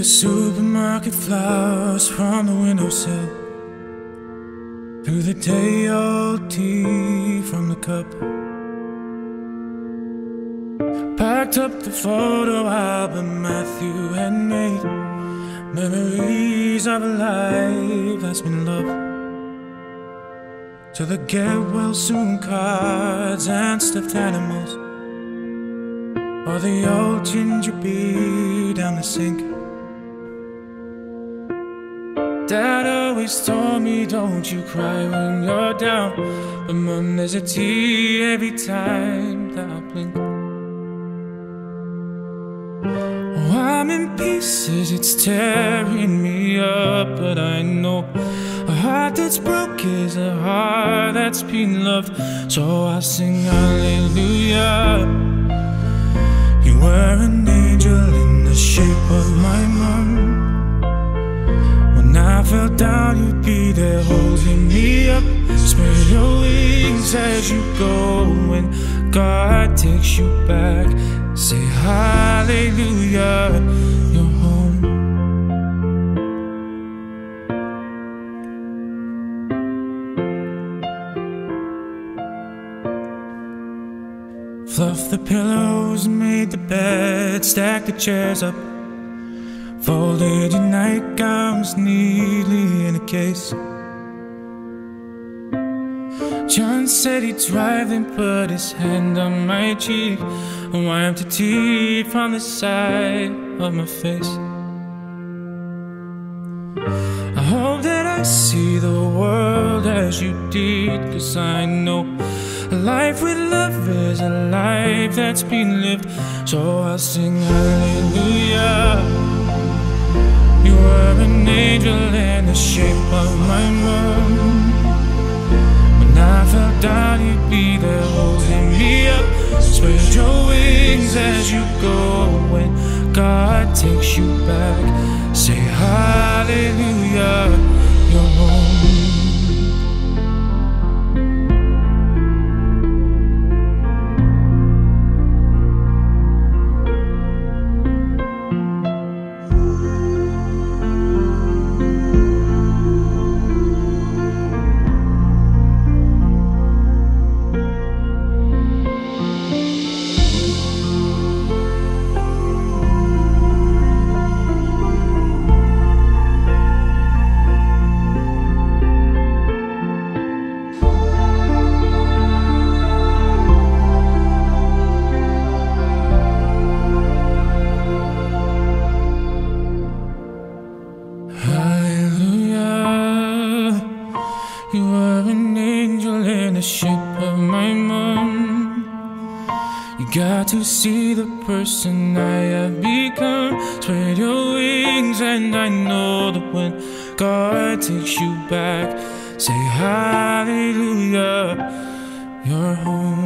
the supermarket flowers from the windowsill, through the day-old tea from the cup. Packed up the photo album Matthew had made, memories of a life that's been loved. To the get-well-soon cards and stuffed animals, or the old ginger beer down the sink. Dad always told me, don't you cry when you're down, but Mom, there's a tear every time that I blink. Oh, I'm in pieces, it's tearing me up, but I know a heart that's broke is a heart that's been loved. So I sing hallelujah. You were an angel in the shape of my mom. When I fell down, you'd be there holding me up. Spread your wings as you go. When God takes you back, say hallelujah, you're home. Fluff the pillows, made the bed, stacked the chairs up, folded your nightgowns neatly in a case. John said he'd drive, then put his hand on my cheek and wiped the tear from the side of my face. I hope that I see the world as you did, 'cause I know a life with love is a life that's been lived. So I'll sing hallelujah. You were an angel in the shape of my mom. When I fell down, you'd be there holding me up. Spread your wings as you go. When God takes you back, say hallelujah, you're home. You were an angel in the shape of my mom. You got to see the person I have become. Spread your wings and I know that when God takes you back, say hallelujah, you're home.